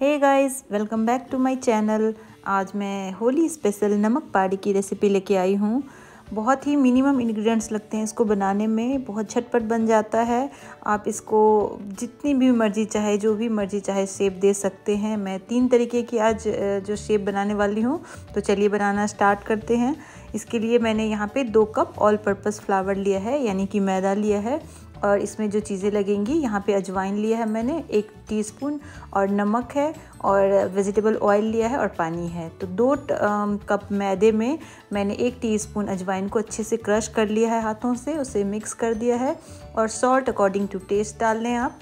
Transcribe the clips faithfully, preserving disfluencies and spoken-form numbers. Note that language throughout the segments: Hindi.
Hey guys, welcome back to my channel. आज मैं होली स्पेशल नमक पारी की रेसिपी लेके आई हूँ। बहुत ही मिनिमम इंग्रेडिएंट्स लगते हैं इसको बनाने में, बहुत झटपट बन जाता है। आप इसको जितनी भी मर्ज़ी चाहे, जो भी मर्ज़ी चाहे शेप दे सकते हैं। मैं तीन तरीके की आज जो शेप बनाने वाली हूँ, तो चलिए बनाना स्टार्ट करते हैं। इसके लिए मैंने यहाँ पे दो कप ऑल पर्पस फ्लावर लिया है, यानी कि मैदा लिया है। और इसमें जो चीज़ें लगेंगी, यहाँ पे अजवाइन लिया है मैंने एक टीस्पून, और नमक है, और वेजिटेबल ऑयल लिया है, और पानी है। तो दो कप मैदे में मैंने एक टीस्पून अजवाइन को अच्छे से क्रश कर लिया है हाथों से, उसे मिक्स कर दिया है। और सॉल्ट अकॉर्डिंग टू टेस्ट डाल लें आप।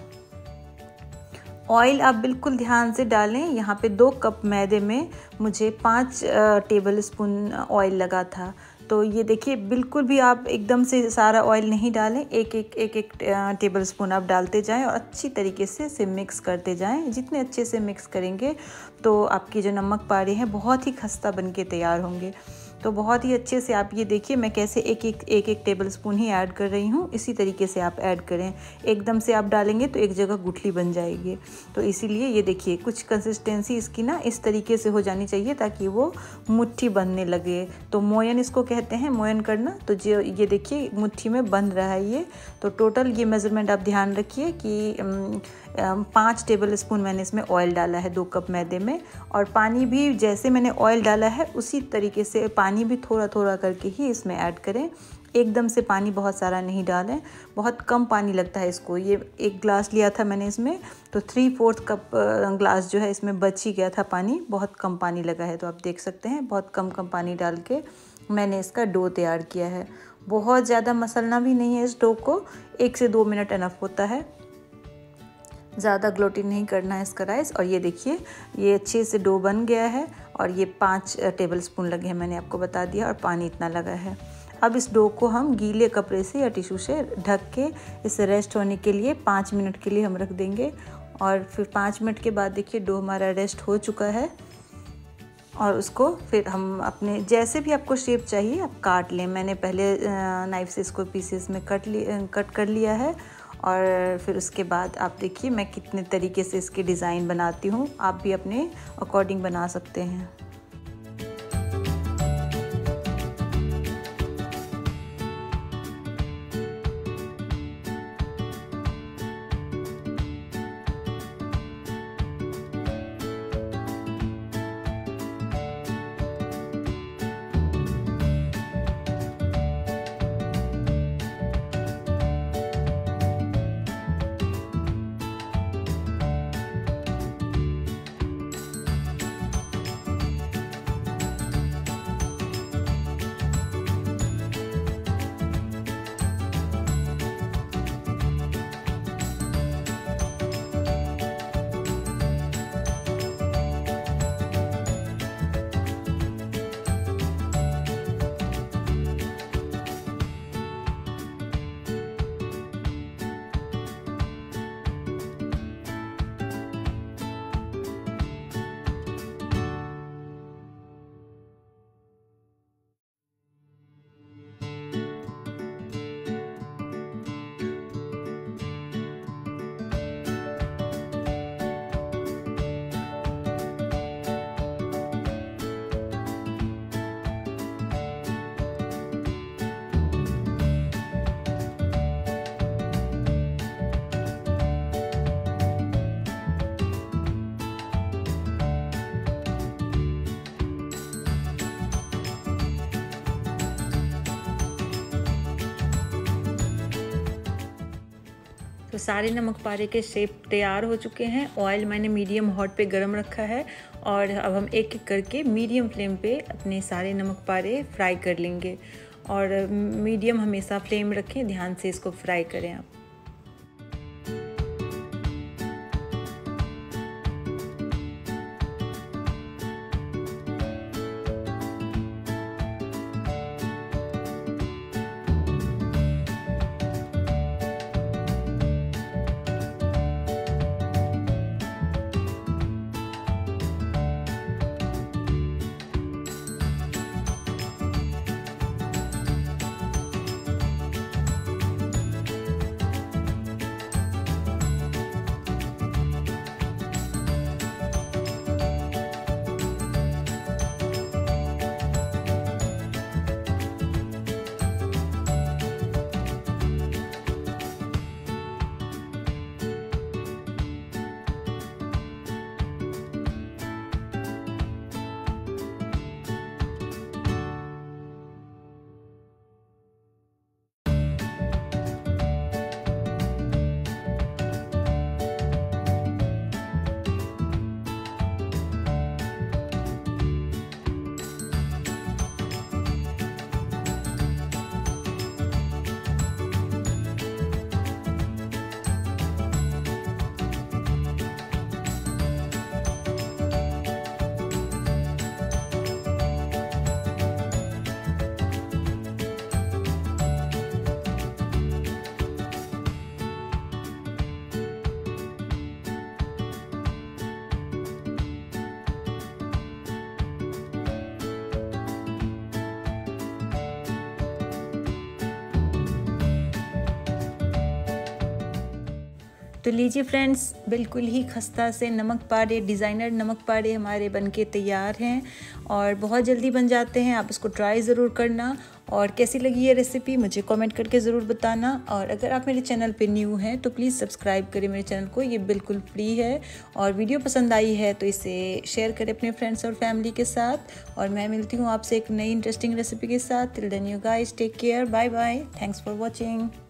ऑयल आप बिल्कुल ध्यान से डालें। यहाँ पे दो कप मैदे में मुझे पाँच टेबल स्पून ऑयल लगा था। तो ये देखिए, बिल्कुल भी आप एकदम से सारा ऑयल नहीं डालें, एक एक एक एक टेबल स्पून आप डालते जाएं और अच्छी तरीके से इसे मिक्स करते जाएं। जितने अच्छे से मिक्स करेंगे तो आपकी जो नमक पारे हैं बहुत ही खस्ता बन के तैयार होंगे। तो बहुत ही अच्छे से आप ये देखिए, मैं कैसे एक एक एक एक टेबल स्पून ही ऐड कर रही हूँ। इसी तरीके से आप ऐड करें, एकदम से आप डालेंगे तो एक जगह गुठली बन जाएगी। तो इसीलिए ये देखिए, कुछ कंसिस्टेंसी इसकी ना इस तरीके से हो जानी चाहिए ताकि वो मुट्ठी बनने लगे। तो मोयन इसको कहते हैं, मोयन करना। तो जो ये देखिए मुट्ठी में बन रहा है ये। तो टोटल ये मेज़रमेंट आप ध्यान रखिए कि पाँच टेबल स्पून मैंने इसमें ऑयल डाला है दो कप मैदे में। और पानी भी जैसे मैंने ऑयल डाला है उसी तरीके से पानी भी थोड़ा थोड़ा करके ही इसमें ऐड करें। एकदम से पानी बहुत सारा नहीं डालें, बहुत कम पानी लगता है इसको। ये एक ग्लास लिया था मैंने इसमें, तो थ्री फोर्थ कप ग्लास जो है इसमें बच ही गया था पानी, बहुत कम पानी लगा है। तो आप देख सकते हैं, बहुत कम कम पानी डाल के मैंने इसका डो तैयार किया है। बहुत ज़्यादा मसलना भी नहीं है इस डो को, एक से दो मिनट इनफ होता है, ज़्यादा ग्लोटिन नहीं करना है इसका राइस। और ये देखिए, ये अच्छे से डो बन गया है और ये पाँच टेबल स्पून लगे हैं, मैंने आपको बता दिया, और पानी इतना लगा है। अब इस डो को हम गीले कपड़े से या टिश्यू से ढक के इसे रेस्ट होने के लिए पाँच मिनट के लिए हम रख देंगे। और फिर पाँच मिनट के बाद देखिए डो हमारा रेस्ट हो चुका है। और उसको फिर हम अपने जैसे भी आपको शेप चाहिए आप काट लें। मैंने पहले नाइफ से इसको पीसेस में कट li, कट कर लिया है। और फिर उसके बाद आप देखिए मैं कितने तरीके से इसकी डिज़ाइन बनाती हूँ, आप भी अपने अकॉर्डिंग बना सकते हैं। तो सारे नमक पारे के शेप तैयार हो चुके हैं। ऑयल मैंने मीडियम हॉट पे गरम रखा है और अब हम एक एक करके मीडियम फ्लेम पे अपने सारे नमक पारे फ्राई कर लेंगे। और मीडियम हमेशा फ्लेम रखें, ध्यान से इसको फ्राई करें आप। तो लीजिए फ्रेंड्स, बिल्कुल ही खस्ता से नमक पारे, डिज़ाइनर नमक पारे हमारे बनके तैयार हैं और बहुत जल्दी बन जाते हैं। आप इसको ट्राई ज़रूर करना और कैसी लगी ये रेसिपी मुझे कमेंट करके ज़रूर बताना। और अगर आप मेरे चैनल पे न्यू हैं तो प्लीज़ सब्सक्राइब करें मेरे चैनल को, ये बिल्कुल फ्री है। और वीडियो पसंद आई है तो इसे शेयर करें अपने फ्रेंड्स और फैमिली के साथ। और मैं मिलती हूँ आपसे एक नई इंटरेस्टिंग रेसिपी के साथ। Till then you guys take care, bye bye, thanks for watching.